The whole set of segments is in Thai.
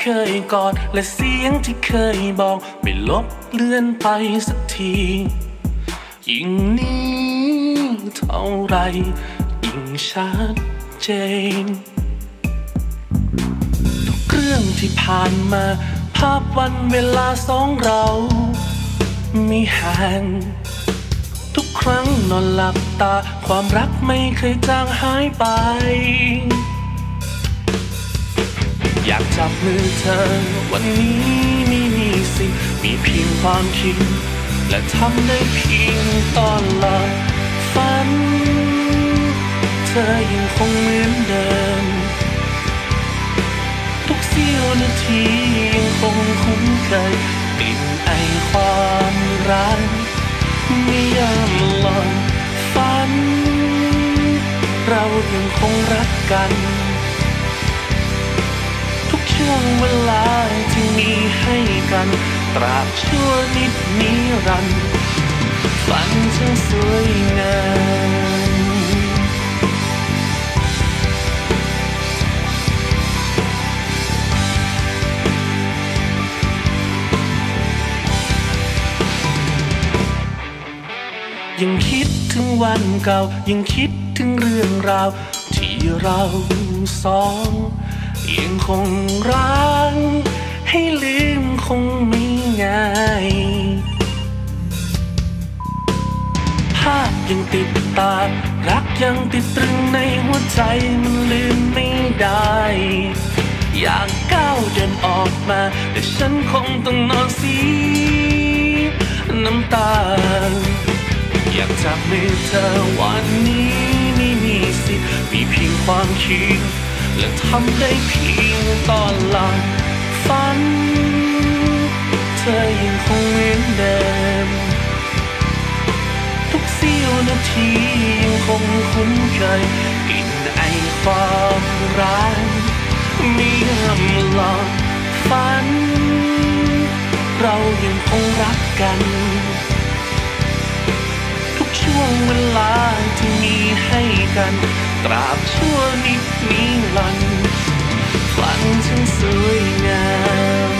เคยกอดและเสียงที่เคยบอกไม่ลบเลือนไปสักทียิ่งนี้เท่าไรยิ่งชัดเจนทุกเรื่องที่ผ่านมาภาพวันเวลาสองเราไม่ห่างทุกครั้งนอนหลับตาความรักไม่เคยจางหายไปอยากจับมือเธอวันนี้ไม่มีสิทธิ์มีเพียงความคิดและทำได้เพียงตอนหลับฝันเธอยังคงเหมือนเดิมทุกเสี้ยวนาทียังคงคุ้นเคยกลิ่นไอความรักไม่ยอมหลงฝันเรายังคงรักกันทุกช่วงเวลาที่มีให้กันตราบชั่วนิดนิรันดร์ฝันช่างสวยงามยังคิดถึงวันเก่ายังคิดถึงเรื่องราวที่เราสองยังคงรักให้ลืมคงไม่ง่ายภาพยังติดตารักยังติดตรึงในหัวใจมันลืมไม่ได้อยากก้าวเดินออกมาแต่ฉันคงต้องนอนเสียน้ำตาอยากจับมือเธอวันนี้ไม่มีสิทธิ์มีเพียงความคิดและทำได้เพียงตอนหลับฝันเธอยังคงเหมือนเดิมทุกเสี้ยวนาทียังคงคุ้นเคยกลิ่นไอความรักไม่ห้ามหลอกฝันเรายังคงรักกันช่วงเวลาที่มีให้กันตราบชั่วนิดนิรันดร์ฝันช่างสวยงาม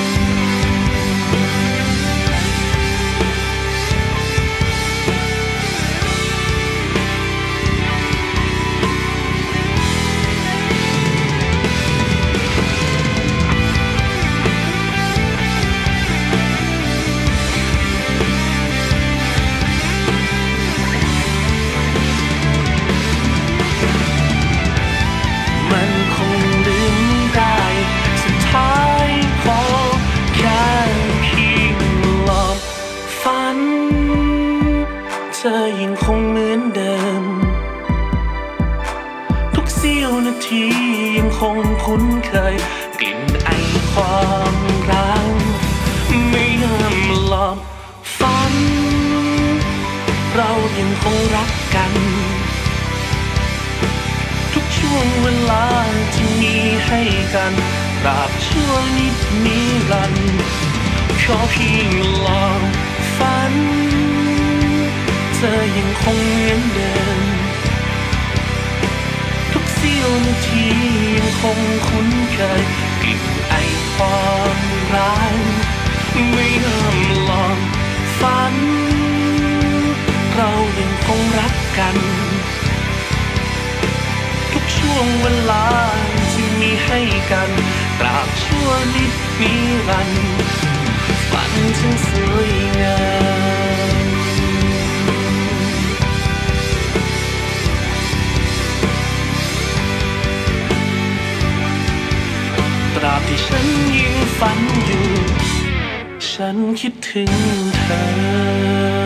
เธอยังคงเหมือนเดิมทุกเสี้ยวนาทียังคงคุ้นเคยกลิ่นไอความรักไม่ห้ามหลอกฝันเรายังคงรักกันทุกช่วงเวลาที่มีให้กันตราบชั่วนิดนิรันดร์ขอเพียงลองฝันเธอยังคงเหมือนเดิมทุกเสี้ยวนาทียังคงคุ้นเคยกลิ่นไอความรักไม่ห้ามหลอกฝันเรายังคงรักกันทุกช่วงเวลาที่มีให้กันตราบชั่วนิดนิรันดร์ฝันช่างสวยงามตราบที่ฉันยังฝันอยู่ฉันคิดถึงเธอ